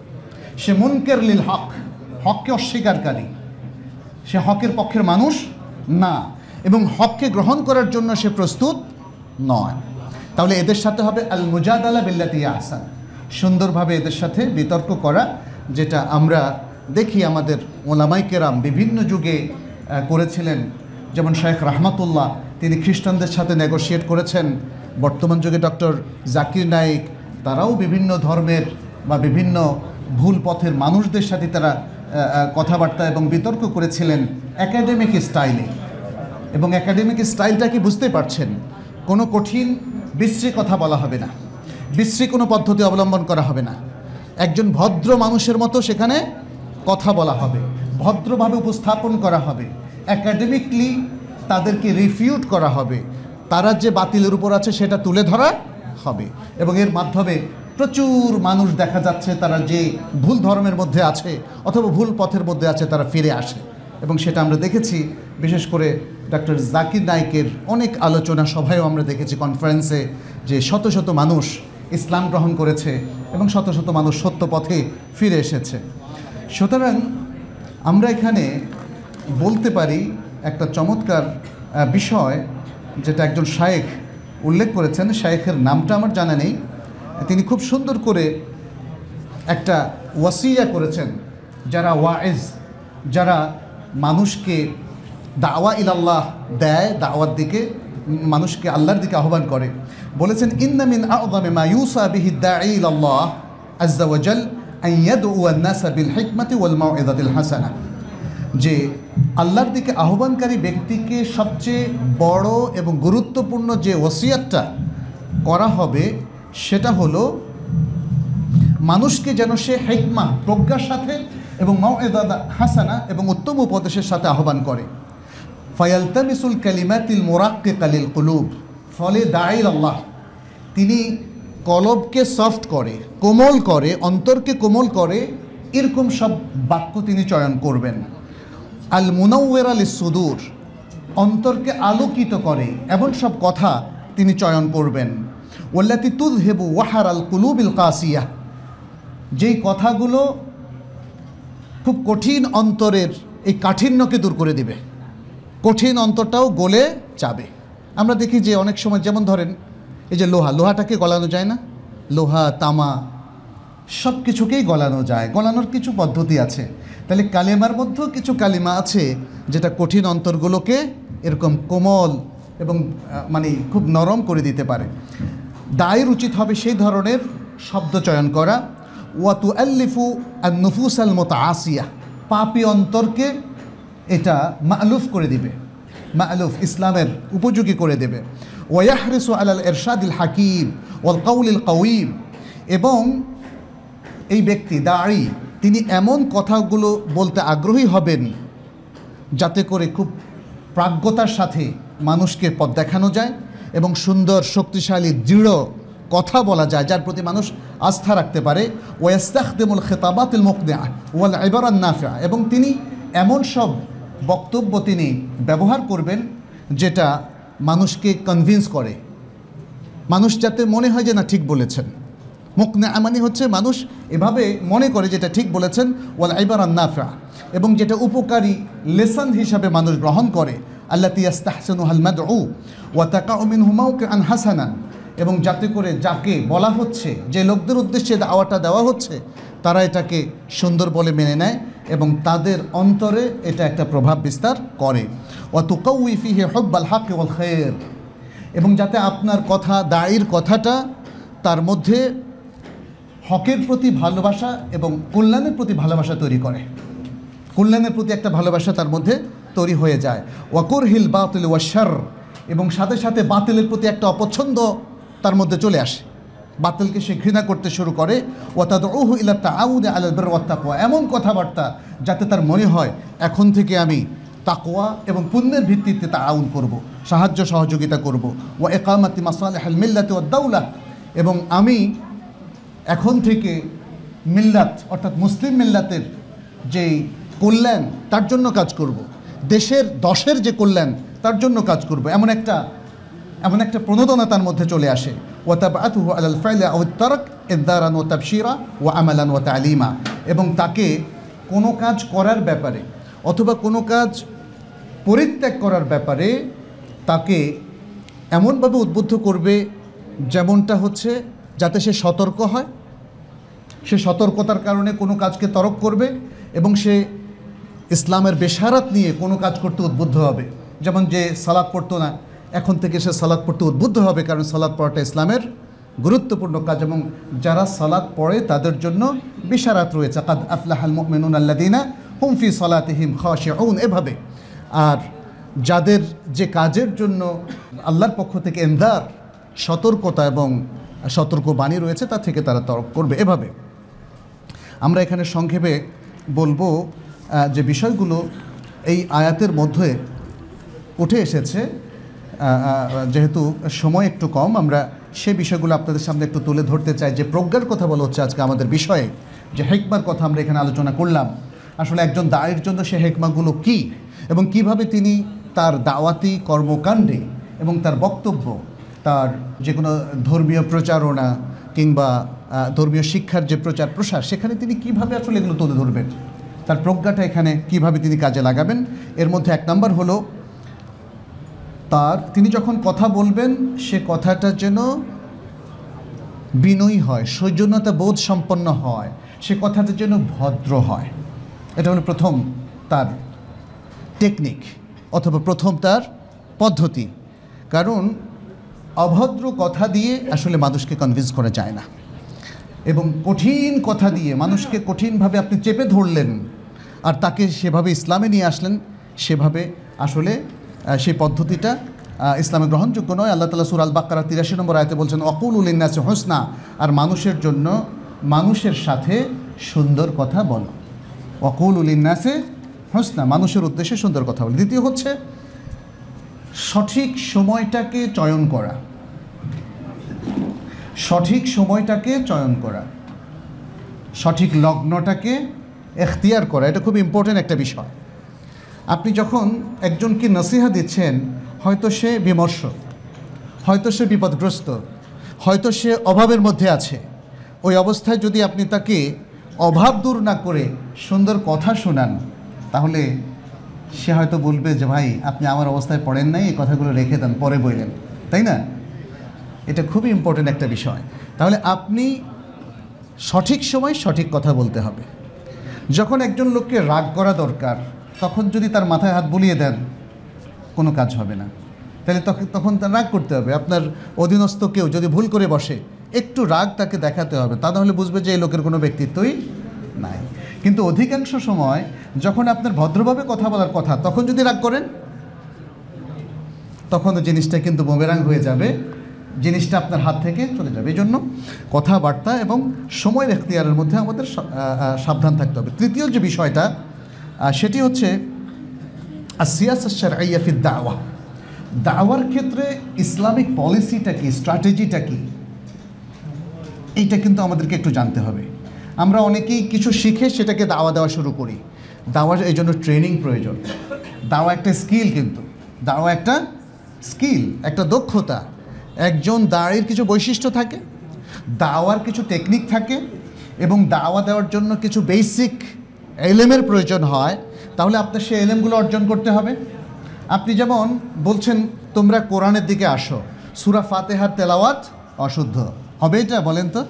সে মুনকার লিল হক, হককে অস্বীকারী, সে হকের পক্ষের মানুষ না, এবং হককে গ্রহণ করার জন্য সে প্রস্তুত নয়। তাহলে এদের সাথে হবে আল মুজাদালা বিল্লাতি আহসান, সুন্দরভাবে এদের সাথে বিতর্ক করা, যেটা আমরা দেখি আমাদের ওলামায়ে কেরাম বিভিন্ন যুগে করেছিলেন। যেমন শেখ রাহমাতুল্লাহ, তিনি খ্রিস্টানদের সাথে নেগোশিয়েট করেছেন। বর্তমান যুগে ডক্টর জাকির নায়েক, তারাও বিভিন্ন ধর্মের বা বিভিন্ন ভুল পথের মানুষদের সাথে তারা কথাবার্তা এবং বিতর্ক করেছিলেন একাডেমিক স্টাইলে। এবং একাডেমিক স্টাইলটা কি বুঝতে পারছেন? কোনো কঠিন বিশ্রী কথা বলা হবে না, বিশ্রী কোনো পদ্ধতি অবলম্বন করা হবে না। একজন ভদ্র মানুষের মতো সেখানে কথা বলা হবে, ভদ্রভাবে উপস্থাপন করা হবে, একাডেমিকলি তাদেরকে রিফিউট করা হবে, তারা যে বাতিলের উপর আছে সেটা তুলে ধরা হবে। এবং এর মাধ্যমে প্রচুর মানুষ দেখা যাচ্ছে তারা যে ভুল ধর্মের মধ্যে আছে অথবা ভুল পথের মধ্যে আছে তারা ফিরে আসে। এবং সেটা আমরা দেখেছি, বিশেষ করে ডক্টর জাকির নায়েকের অনেক আলোচনা সভায়ও আমরা দেখেছি, কনফারেন্সে, যে শত শত মানুষ ইসলাম গ্রহণ করেছে এবং শত শত মানুষ সত্য পথে ফিরে এসেছে। সুতরাং আমরা এখানে বলতে পারি একটা চমৎকার বিষয়, যেটা একজন শায়েখ উল্লেখ করেছেন। শায়েখের নামটা আমার জানা নেই। তিনি খুব সুন্দর করে একটা ওয়াসিয়া করেছেন, যারা ওয়াইজ, যারা মানুষকে দাওয়া ইলাল্লাহ দেয়, দাওয়াত দিকে, মানুষকে আল্লাহর দিকে আহ্বান করে, বলেছেন, ইন্না মিন আ'যামি মা ইউসা বিহি দাঈ ইলাল্লাহ আযজা ওয়া জাল আন ইয়াদউ আন-নাস বিল হিকমাতি ওয়াল মাউইযাতিল হাসানা। যে আল্লাহর দিকে আহ্বানকারী ব্যক্তিকে সবচেয়ে বড় এবং গুরুত্বপূর্ণ যে ওসিয়াতটা করা হবে সেটা হলো মানুষকে যেন সে হিকমা, প্রজ্ঞার সাথে, এবং মাউইযাত হাসানা, এবং উত্তম উপদেশের সাথে আহ্বান করে। ফায়ালতামিসুল কালিমাতিল মুরাক্কিকা লিল কুলুব, ফলে দাঈ আল্লাহ তিনি কলবকে সফট করে, কোমল করে, অন্তরকে কোমল করে, এরকম সব বাক্য তিনি চয়ন করবেন। আল মুনাওয়িরা লিস-সুদূর, অন্তরকে আলোকিত করে এমন সব কথা তিনি চয়ন করবেন। ওয়াল্লাতি তুযহিবু ওয়াহারাল কুলুবিল কাসিয়া, যেই কথাগুলো খুব কঠিন অন্তরের এই কাঠিন্যকে দূর করে দিবে, কঠিন অন্তরটাও গলে যাবে। আমরা দেখি যে অনেক সময়, যেমন ধরেন এই যে লোহাটাকে গলানো যায় না, লোহা, তামা, সব কিছুকেই গলানো যায়, গলানোর কিছু পদ্ধতি আছে। তাহলে কালিমার মধ্যেও কিছু কালিমা আছে যেটা কঠিন অন্তরগুলোকে এরকম কোমল এবং মানে খুব নরম করে দিতে পারে। দায়ের উচিত হবে সেই ধরনের শব্দ চয়ন করা। ওয়া তুআল্লিফু আন-নুফুস আল-মুতাআসিয়া, পাপী অন্তরকে এটা মা'লুফ করে দিবে, মা'লুফ, ইসলামের উপযোগী করে দেবে। ওয়াহরিসু আলাল ইরশাদিল হাকিম ওয়াল কাউলিল কাওয়িম, এবং এই ব্যক্তি দাঈ তিনি এমন কথাগুলো বলতে আগ্রহী হবেন যাতে করে খুব প্রাজ্ঞতার সাথে মানুষকে পথ দেখানো যায় এবং সুন্দর শক্তিশালী দৃঢ় কথা বলা যায় যার প্রতি মানুষ আস্থা রাখতে পারে। ওয়াস্তাখদিমুল খিতাবাতিল মুকনিআ ওয়াল ইবারান নাফিআ, এবং তিনি এমন সব বক্তব্য তিনি ব্যবহার করবেন যেটা মানুষকে কনভিন্স করে, মানুষ যাতে মনে হয় যে না ঠিক বলেছেন। মুকনিআ মানে হচ্ছে মানুষ এভাবে মনে করে যেটা ঠিক বলেছেন। ওয়াল ইবারান নাফিআ, এবং যেটা উপকারী লেসন হিসাবে মানুষ গ্রহণ করে। আল্লাতী ইস্তাহসিনুহাল মাদউ ওয়া তাকাউ মিনহু মাওকিআন হাসানান, এবং যাতে করে যাকে বলা হচ্ছে, যে লোকদের উদ্দেশ্যে দাওয়াটা দেওয়া হচ্ছে, তারা এটাকে সুন্দর বলে মেনে নেয় এবং তাদের অন্তরে এটা একটা প্রভাব বিস্তার করে। ওয়া তুকাউই ফিহি হুব্বাল হক ওয়াল খায়র, এবং যাতে আপনার কথা, দাঈর কথাটা তার মধ্যে হকের প্রতি ভালোবাসা এবং কল্যাণের প্রতি ভালোবাসা তৈরি করে, কল্যাণের প্রতি একটা ভালোবাসা তার মধ্যে তৈরি হয়ে যায়। ওয়াকুরহিল বাতিল ওয়া শার, এবং সাথে সাথে বাতিলের প্রতি একটা অপছন্দ তার মধ্যে চলে আসে, বাতিলকে সে ঘৃণা করতে শুরু করে। ওয়া তাদউহু ইলা তাআউনি আলাল বিররি ওয়াত তাকওয়া, এমন কথাবার্তা যাতে তার মনে হয় এখন থেকে আমি তাকওয়া এবং পুণ্যের ভিত্তিতে তাআউন করব, সাহায্য সহযোগিতা করব। ওয়া ইকামাতি মাসালিহিল মিল্লাতি ওয়াদ দাওলা, এবং আমি এখন থেকে মিল্লাত অর্থাৎ মুসলিম মিল্লাতের যে কল্যাণ তার জন্য কাজ করব, দেশের দশের যে কল্যাণ তার জন্য কাজ করব, এমন একটা প্রণোদনা তার মধ্যে চলে আসে। ওয়া তাবআতুহু আলাল ফাইলি আও তারাক ইনদারান ওয়া তাবশীরা ওয়া আমালান ওয়া তা'লিমা, এবং তাকে কোনো কাজ করার ব্যাপারে অথবা কোনো কাজ পরিত্যাগ করার ব্যাপারে তাকে এমনভাবে উদ্বুদ্ধ করবে যেমনটা হচ্ছে যাতে সে সতর্ক হয়, সে সতর্কতার কারণে কোনো কাজকে তরক করবে, এবং সে ইসলামের বেশারাত নিয়ে কোনো কাজ করতে উদ্বুদ্ধ হবে। যেমন যে সালাত পড়তো না, এখন থেকে সে সালাত পড়তে উদ্বুদ্ধ হবে, কারণ সালাত পড়াটা ইসলামের গুরুত্বপূর্ণ কাজ, এবং যারা সালাত পড়ে তাদের জন্য বিশারাত রয়েছে। কাদ আফলাহাল মুমিনুন আল্লাযীনা হুম ফি সালাতিহিম খাশিউন, এভাবে। আর যাদের যে কাজের জন্য আল্লাহর পক্ষ থেকে ইনযার, সতর্কতা এবং সতর্কবাণী রয়েছে, তা থেকে তারা তরক করবে। এভাবে আমরা এখানে সংক্ষেপে বলবো যে বিষয়গুলো এই আয়াতের মধ্যে উঠে এসেছে। যেহেতু সময় একটু কম, আমরা সে বিষয়গুলো আপনাদের সামনে একটু তুলে ধরতে চাই। যে প্রজ্ঞার কথা বলা হচ্ছে আজকে আমাদের বিষয়ে, যে হিকমার কথা আমরা এখানে আলোচনা করলাম। আসলে একজন দায়ের জন্য সে হিকমাগুলো কী, এবং কিভাবে তিনি তার দাওয়াতি কর্মকাণ্ডে এবং তার বক্তব্য, তার যে কোনো ধর্মীয় প্রচারণা কিংবা ধর্মীয় শিক্ষার যে প্রচার প্রসার, সেখানে তিনি কিভাবে আসলে এগুলো তুলে ধরবেন, তার প্রজ্ঞাটা এখানে কিভাবে তিনি কাজে লাগাবেন। এর মধ্যে এক নম্বর হলো তিনি যখন কথা বলবেন সে কথাটা যেন বিনয়ী হয়, সৌজন্যতা বোধ সম্পন্ন হয়, সে কথাটা যেন ভদ্র হয়। এটা হলো প্রথম তার টেকনিক অথবা প্রথম তার পদ্ধতি। কারণ অভদ্র কথা দিয়ে আসলে মানুষকে কনভিন্স করা যায় না, এবং কঠিন কথা দিয়ে মানুষকে কঠিনভাবে আপনি চেপে ধরলেন আর তাকে সেভাবে ইসলামে নিয়ে আসলেন, সেভাবে আসলে সেই পদ্ধতিটা ইসলামে গ্রহণযোগ্য নয়। আল্লাহ তাআলা সূরা আল বাকারা 83 নম্বর আয়াতে বলছেন ওয়াকুলু লিন্নাসি হুসনা, আর মানুষের জন্য মানুষের সাথে সুন্দর কথা বলো। ওয়াকুলু লিন্নাসি হুসনা, মানুষের উদ্দেশ্যে সুন্দর কথা বলো। দ্বিতীয় হচ্ছে সঠিক সময়টাকে চয়ন করা, সঠিক সময়টাকে চয়ন করা, সঠিক লগ্নটাকে এখতিয়ার করা। এটা খুব ইম্পর্টেন্ট একটা বিষয়। আপনি যখন একজনকে নসিহা দিচ্ছেন, হয়তো সে বিমর্ষ, হয়তো সে বিপদগ্রস্ত, হয়তো সে অভাবের মধ্যে আছে, ওই অবস্থায় যদি আপনি তাকে অভাব দূর না করে সুন্দর কথা শোনান, তাহলে সে হয়তো বলবে যে ভাই আপনি আমার অবস্থায় পড়েন নাই, এই কথাগুলো রেখে দেন, পরে বললেন, তাই না? এটা খুবই ইম্পর্টেন্ট একটা বিষয়। তাহলে আপনি সঠিক সময় সঠিক কথা বলতে হবে। যখন একজন লোককে রাগ করা দরকার, তখন যদি তার মাথায় হাত বুলিয়ে দেন, কোনো কাজ হবে না। তাহলে তখন তার রাগ করতে হবে। আপনার অধীনস্থ কেউ যদি ভুল করে বসে, একটু রাগ তাকে দেখাতে হবে, তা নাহলে বুঝবে যে এই লোকের কোনো ব্যক্তিত্বই নাই। কিন্তু অধিকাংশ সময় যখন আপনার ভদ্রভাবে কথা বলার কথা, তখন যদি রাগ করেন, তখন জিনিসটা কিন্তু বুমেরাং হয়ে যাবে, জিনিসটা আপনার হাত থেকে চলে যাবে। এই জন্য কথাবার্তা এবং সময়ের এখতিয়ারের মধ্যে আমাদের সাবধান থাকতে হবে। তৃতীয় যে বিষয়টা সেটি হচ্ছে আসিয়াসা শারঈয়া ফি দাওয়া। দাওয়ার ক্ষেত্রে ইসলামিক পলিসিটা কি, স্ট্র্যাটেজিটা কি, এইটা কিন্তু আমাদেরকে একটু জানতে হবে। আমরা অনেকেই কিছু শিখে সেটাকে দাওয়া দেওয়া শুরু করি। দাওয়ার এই জন্য ট্রেনিং প্রয়োজন। দাওয়া একটা স্কিল, কিন্তু দাওয়া একটা স্কিল, একটা দক্ষতা। একজন দাঁড়ির কিছু বৈশিষ্ট্য থাকে, দাওয়ার কিছু টেকনিক থাকে, এবং দাওয়া দেওয়ার জন্য কিছু বেসিক এলেমের প্রয়োজন হয়। তাহলে আপনার সেই এলেমগুলো অর্জন করতে হবে। আপনি যেমন বলছেন তোমরা কোরআনের দিকে আসো, সূরা ফাতিহার তেলাওয়াত অশুদ্ধ হবে, এটা বলেন তো?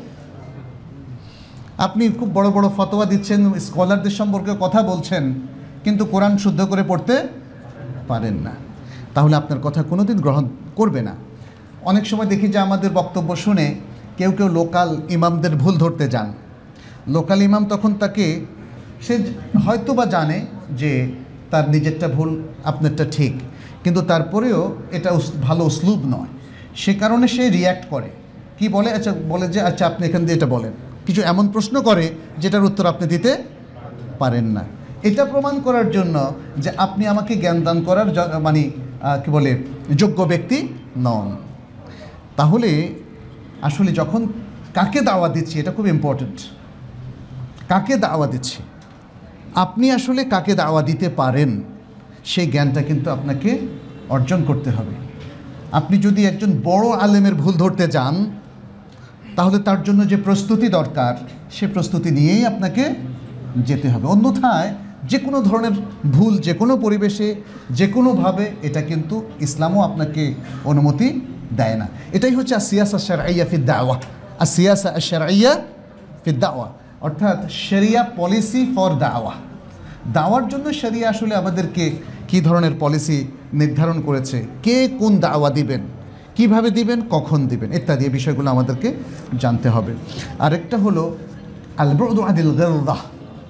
আপনি খুব বড় বড় ফতোয়া দিচ্ছেন, স্কলারদের সম্পর্কে কথা বলছেন, কিন্তু কোরআন শুদ্ধ করে পড়তে পারেন না, তাহলে আপনার কথা কোনোদিন গ্রহণ করবে না। অনেক সময় দেখি যে আমাদের বক্তব্য শুনে কেউ কেউ লোকাল ইমামদের ভুল ধরতে যান। লোকাল ইমাম তখন তাকে, সে হয়তো বা জানে যে তার নিজেরটা ভুল, আপনারটা ঠিক, কিন্তু তারপরেও এটা ভালো উসলুব নয়, সে কারণে সে রিয়্যাক্ট করে। কি বলে? আচ্ছা, বলে যে আচ্ছা আপনি এখান দিয়ে এটা বলেন, কিছু এমন প্রশ্ন করে যেটার উত্তর আপনি দিতে পারেন না। এটা প্রমাণ করার জন্য যে আপনি আমাকে জ্ঞান দান করার মানে কি বলে যোগ্য ব্যক্তি নন। তাহলে আসলে যখন কাকে দাওয়া দিচ্ছি, এটা খুব ইম্পর্ট্যান্ট। কাকে দাওয়া দিচ্ছি, আপনি আসলে কাকে দাওয়া দিতে পারেন, সেই জ্ঞানটা কিন্তু আপনাকে অর্জন করতে হবে। আপনি যদি একজন বড় আলেমের ভুল ধরতে যান, তাহলে তার জন্য যে প্রস্তুতি দরকার, সে প্রস্তুতি নিয়েই আপনাকে যেতে হবে। অন্যথায় যে কোনো ধরনের ভুল যে কোনো পরিবেশে যে কোনোভাবে, এটা কিন্তু ইসলামও আপনাকে অনুমতি দেয় না। এটাই হচ্ছে আসিয়াসা শারঈয়া ফি দাওয়া। আসিয়াসা শারঈয়া ফি দাওয়া অর্থাৎ শরিয়া পলিসি ফর দাওয়া। দাওয়ার জন্য শরিয়া আসলে আমাদেরকে কী ধরনের পলিসি নির্ধারণ করেছে, কে কোন দাওয়া দিবেন, কিভাবে দিবেন, কখন দিবেন, ইত্যাদি বিষয়গুলো আমাদেরকে জানতে হবে। আরেকটা হলো আল বুদু আনিল গলযাহ,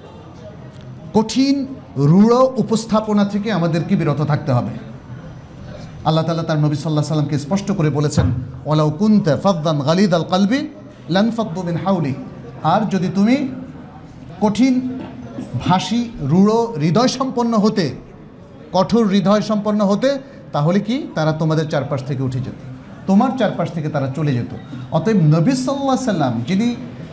কঠিন রূঢ় উপস্থাপনা থেকে আমাদেরকে বিরত থাকতে হবে। আল্লাহ তাআলা তার নবী সাল্লাল্লাহু আলাইহি সাল্লামকে স্পষ্ট করে বলেছেন, ওয়ালাউ কুনতা ফাযযান গালিযাল কলবি লানফাদ্দু মিন হাওলিক। আর যদি তুমি কঠিন ভাষী, রূঢ় হৃদয় সম্পন্ন হতে, কঠোর হৃদয় সম্পন্ন হতে, তাহলে কি তারা তোমাদের চারপাশ থেকে উঠে যেত, তোমার চারপাশ থেকে তারা চলে যেত। অতএব নবী সাল্লাল্লাহু আলাইহি সাল্লাম, যিনি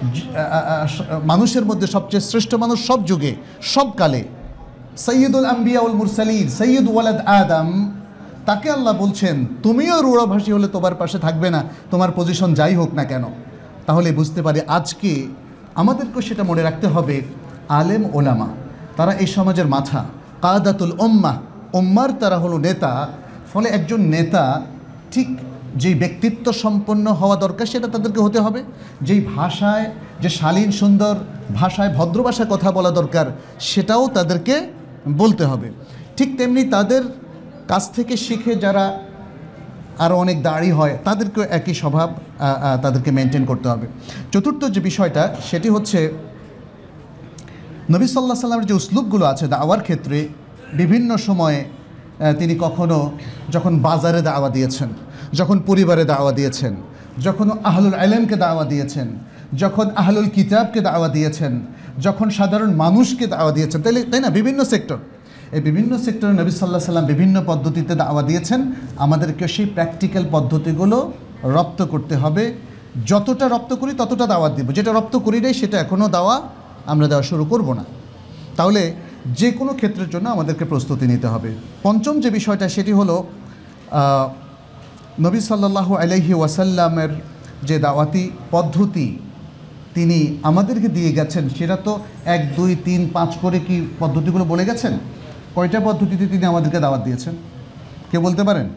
মানুষের মধ্যে সবচেয়ে শ্রেষ্ঠ মানুষ, সব যুগে সব কালে, সৈয়দুল আম্বিয়া ওয়াল মুরসালিন, সৈয়দ ওয়ালাদ আদম, তাকে আল্লাহ বলছেন তুমিও রূঢ়ভাষী হলে তোমার পাশে থাকবে না, তোমার পজিশন যাই হোক না কেন। তাহলে বুঝতে পারি আজকে আমাদেরকেও সেটা মনে রাখতে হবে, আলেম ওলামা তারা এই সমাজের মাথা, কাদাতুল উম্মাহ, উম্মার তারা হলো নেতা। ফলে একজন নেতা ঠিক যেই ব্যক্তিত্ব সম্পন্ন হওয়া দরকার সেটা তাদেরকে হতে হবে, যেই ভাষায়, যে শালীন সুন্দর ভাষায়, ভদ্র ভাষায় কথা বলা দরকার, সেটাও তাদেরকে বলতে হবে। ঠিক তেমনি তাদের কাছ থেকে শিখে যারা আরও অনেক দাঁড়ি হয়, তাদেরকেও একই স্বভাব তাদেরকে মেনটেন করতে হবে। চতুর্থ যে বিষয়টা সেটি হচ্ছে নবী সাল্লাল্লাহু আলাইহি সাল্লামের যে উসলুবগুলো আছে দাওয়ার ক্ষেত্রে, বিভিন্ন সময়ে তিনি কখনো যখন বাজারে দাওয়া দিয়েছেন, যখন পরিবারে দাওয়া দিয়েছেন, যখন আহলুল ইলমকে দাওয়া দিয়েছেন, যখন আহলুল কিতাবকে দাওয়া দিয়েছেন, যখন সাধারণ মানুষকে দাওয়া দিয়েছেন, তাই না, বিভিন্ন সেক্টর, এই বিভিন্ন সেক্টরে নবী সাল্লাল্লাহু আলাইহি সাল্লাম বিভিন্ন পদ্ধতিতে দাওয়া দিয়েছেন। আমাদেরকে সেই প্র্যাকটিক্যাল পদ্ধতিগুলো রপ্ত করতে হবে। যতটা রপ্ত করি ততটা দাওয়াত দিব, যেটা রপ্ত করি নাই সেটা এখনও দাওয়া আমরা দেওয়া শুরু করব না। তাহলে যে কোনো ক্ষেত্রের জন্য আমাদেরকে প্রস্তুতি নিতে হবে। পঞ্চম যে বিষয়টা সেটি হলো নবী সাল্লাল্লাহু আলাইহি ওয়াসাল্লামের যে দাওয়াতি পদ্ধতি তিনি আমাদেরকে দিয়ে গেছেন, সেটা তো 1, 2, 3, 5 করে কি পদ্ধতিগুলো বলে গেছেন? কয়টা পদ্ধতিতে তিনি আমাদেরকে দাওয়াত দিয়েছেন কে বলতে পারেন?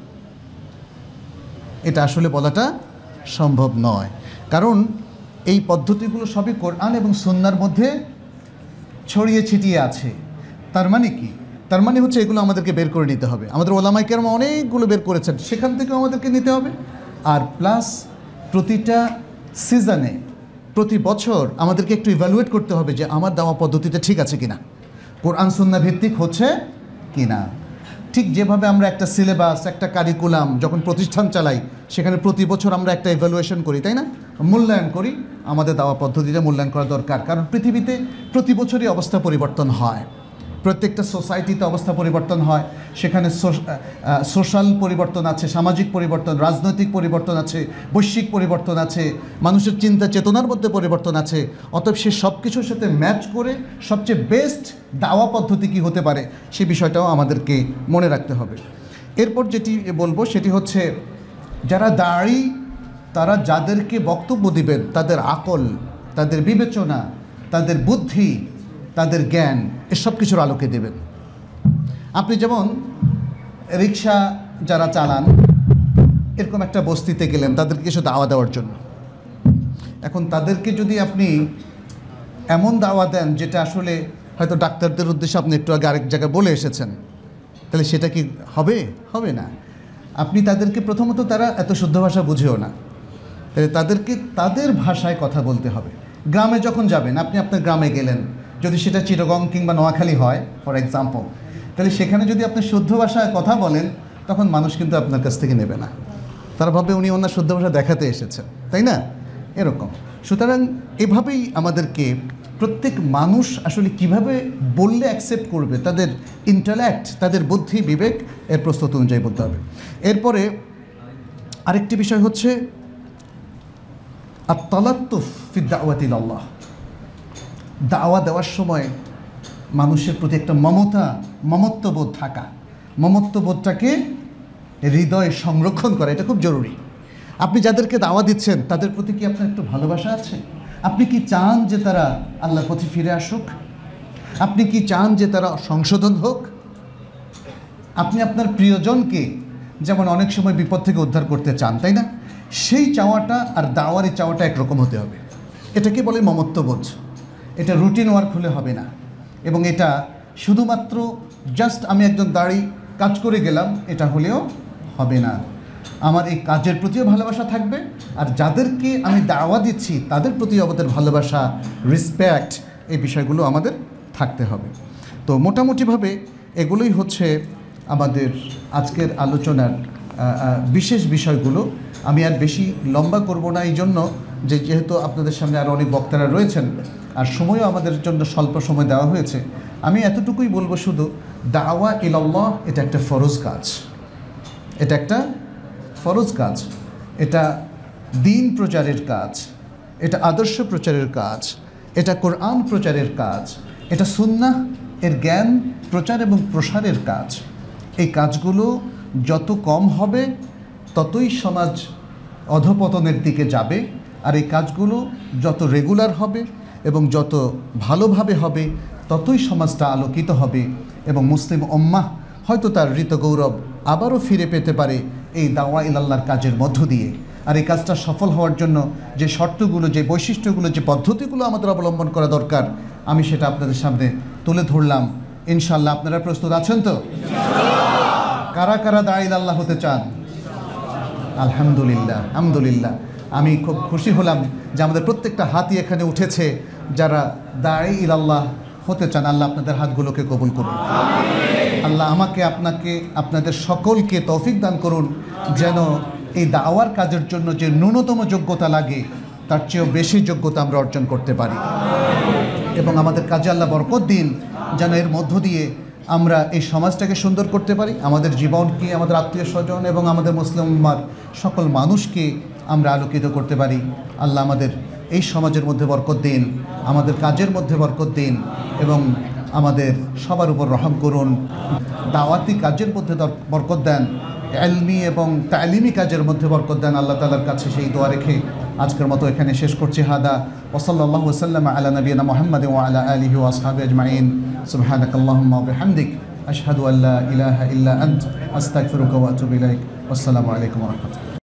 এটা আসলে বলাটা সম্ভব নয়, কারণ এই পদ্ধতিগুলো সবই কোরআন এবং সুন্নাহর মধ্যে ছড়িয়ে ছিটিয়ে আছে। তার মানে কি? তার মানে হচ্ছে এগুলো আমাদেরকে বের করে নিতে হবে। আমাদের ওলামায়ে কেরাম অনেকগুলো বের করেছেন, সেখান থেকেও আমাদেরকে নিতে হবে। আর প্লাস প্রতিটা সিজনে, প্রতি বছর আমাদেরকে একটু ইভ্যালুয়েট করতে হবে যে আমার দাওয়া পদ্ধতিটা ঠিক আছে কিনা, কোরআন সুন্নাহ ভিত্তিক হচ্ছে কিনা। ঠিক যেভাবে আমরা একটা সিলেবাস, একটা কারিকুলাম যখন প্রতিষ্ঠান চালাই, সেখানে প্রতি বছর আমরা একটা ইভ্যালুয়েশন করি, তাই না? মূল্যায়ন করি। আমাদের দাওয়া পদ্ধতিতে মূল্যায়ন করা দরকার, কারণ পৃথিবীতে প্রতি বছরই অবস্থা পরিবর্তন হয়। প্রত্যেকটা সোসাইটিতে অবস্থা পরিবর্তন হয়। সেখানে সোশ্যাল পরিবর্তন আছে, সামাজিক পরিবর্তন, রাজনৈতিক পরিবর্তন আছে, বৈশ্বিক পরিবর্তন আছে, মানুষের চিন্তা চেতনার মধ্যে পরিবর্তন আছে। অতএব সে সব কিছুর সাথে ম্যাচ করে সবচেয়ে বেস্ট দাওয়া পদ্ধতি কী হতে পারে সে বিষয়টাও আমাদেরকে মনে রাখতে হবে। এরপর যেটি বলবো সেটি হচ্ছে, যারা দায়ী তারা যাদেরকে বক্তব্য দিবেন তাদের আকল, তাদের বিবেচনা, তাদের বুদ্ধি, তাদের জ্ঞান এসব কিছুর আলোকে দেবেন। আপনি যেমন রিক্সা যারা চালান, এরকম একটা বস্তিতে গেলেন তাদেরকে কিছু দাওয়া দেওয়ার জন্য। এখন তাদেরকে যদি আপনি এমন দাওয়া দেন যেটা আসলে হয়তো ডাক্তারদের উদ্দেশ্যে আপনি একটু আগে আরেক জায়গায় বলে এসেছেন, তাহলে সেটা কি হবে? হবে না। আপনি তাদেরকে প্রথমত, তারা এত শুদ্ধ ভাষা বুঝেও না, তাহলে তাদেরকে তাদের ভাষায় কথা বলতে হবে। গ্রামে যখন যাবেন, আপনি আপনার গ্রামে গেলেন, যদি সেটা চিটাগং কিংবা নোয়াখালী হয় ফর এক্সাম্পল, তাহলে সেখানে যদি আপনি শুদ্ধ ভাষায় কথা বলেন, তখন মানুষ কিন্তু আপনার কাছ থেকে নেবে না। তারা ভাবে উনি ওনার শুদ্ধ ভাষা দেখাতে এসেছেন, তাই না? এরকম। সুতরাং এভাবেই আমাদেরকে প্রত্যেক মানুষ আসলে কিভাবে বললে অ্যাকসেপ্ট করবে, তাদের ইন্টালেক্ট, তাদের বুদ্ধি, বিবেক এর প্রস্তুত অনুযায়ী বলতে হবে। এরপরে আরেকটি বিষয় হচ্ছে আত-তালাত্তুফ ফি দাওয়াতি ইলাল্লাহ। দাওয়া দেওয়ার সময় মানুষের প্রতি একটা মমত্ববোধ থাকা, মমত্ববোধটাকে হৃদয়ে সংরক্ষণ করা, এটা খুব জরুরি। আপনি যাদেরকে দাওয়া দিচ্ছেন তাদের প্রতি কি আপনার একটু ভালোবাসা আছে? আপনি কি চান যে তারা আল্লাহর পথে ফিরে আসুক? আপনি কি চান যে তারা সংশোধন হোক? আপনি আপনার প্রিয়জনকে যেমন অনেক সময় বিপদ থেকে উদ্ধার করতে চান, তাই না? সেই চাওয়াটা আর দাওয়ারি চাওয়াটা একরকম হতে হবে। এটাকে বলে মমত্ববোধ। এটা রুটিন ওয়ার্ক হলে হবে না, এবং এটা শুধুমাত্র জাস্ট আমি একজন দাঁড়ি কাজ করে গেলাম এটা হলেও হবে না। আমার এই কাজের প্রতিও ভালোবাসা থাকবে, আর যাদেরকে আমি দাওয়া দিচ্ছি তাদের প্রতিও আমাদের ভালোবাসা, রেসপেক্ট, এই বিষয়গুলো আমাদের থাকতে হবে। তো মোটামুটিভাবে এগুলোই হচ্ছে আমাদের আজকের আলোচনার বিশেষ বিষয়গুলো। আমি আর বেশি লম্বা করব না, এই জন্য যেহেতু আপনাদের সামনে আরও অনেক বক্তারা রয়েছেন আর সময়ও আমাদের জন্য স্বল্প সময় দেওয়া হয়েছে, আমি এতটুকুই বলবো শুধু, দাওয়া ইলাল্লাহ এটা একটা ফরজ কাজ। এটা একটা ফরজ কাজ, এটা দ্বীন প্রচারের কাজ, এটা আদর্শ প্রচারের কাজ, এটা কোরআন প্রচারের কাজ, এটা সুন্নাহ এর জ্ঞান প্রচার এবং প্রসারের কাজ। এই কাজগুলো যত কম হবে ততই সমাজ অধপতনের দিকে যাবে, আর এই কাজগুলো যত রেগুলার হবে এবং যত ভালোভাবে হবে ততই সমাজটা আলোকিত হবে, এবং মুসলিম উম্মাহ হয়তো তার ঋতগৌরব আবারও ফিরে পেতে পারে এই দাওয়া ইলাল্লাহর কাজের মধ্য দিয়ে। আর এই কাজটা সফল হওয়ার জন্য যে শর্তগুলো, যে বৈশিষ্ট্যগুলো, যে পদ্ধতিগুলো আমাদের অবলম্বন করা দরকার, আমি সেটা আপনাদের সামনে তুলে ধরলাম। ইনশাআল্লাহ আপনারা প্রস্তুত আছেন তো? কারা কারা দাওয়া ইলাল্লাহ হতে চান? আলহামদুলিল্লাহ, আলহামদুলিল্লাহ। আমি খুব খুশি হলাম যে আমাদের প্রত্যেকটা হাতই এখানে উঠেছে যারা দায়ী ইলাল্লাহ হতে চান। আল্লাহ আপনাদের হাতগুলোকে কবুল করুন। আল্লাহ আমাকে, আপনাকে, আপনাদের সকলকে তৌফিক দান করুন যেন এই দাওয়ার কাজের জন্য যে ন্যূনতম যোগ্যতা লাগে তার চেয়েও বেশি যোগ্যতা আমরা অর্জন করতে পারি, এবং আমাদের কাজে আল্লাহ বরকত দিন যেন এর মধ্য দিয়ে আমরা এই সমাজটাকে সুন্দর করতে পারি, আমাদের জীবনকে, আমাদের আত্মীয় স্বজন এবং আমাদের মুসলিম উম্মার সকল মানুষকে আমরা আলোকিত করতে পারি। আল্লাহ আমাদের এই সমাজের মধ্যে বরকত দিন, আমাদের কাজের মধ্যে বরকত দিন, এবং আমাদের সবার উপর রহম করুন। দাওয়াতি কাজের মধ্যে বরকত দেন, ইলমি এবং তালিমি কাজের মধ্যে বরকত দেন। আল্লাহ তাআলার কাছে সেই দোয়া রেখে আজকের মতো এখানে শেষ করছি। হাদা ওয়া সাল্লাল্লাহু ওয়া সাল্লামা আলা নবিয়িনা মুহাম্মাদ ওয়া আলা আলিহি ওয়া আসহাবিহি আজমাইন। সুবহানাকাল্লাহুম্মা ওয়া বিহামদিক আশহাদু আল্লা ইলাহা ইল্লা আনতা আস্তাগফিরুকা ওয়া আতুবু ইলাইক। আসসালামু আলাইকুম ওয়া রাহমাতুল্লাহ।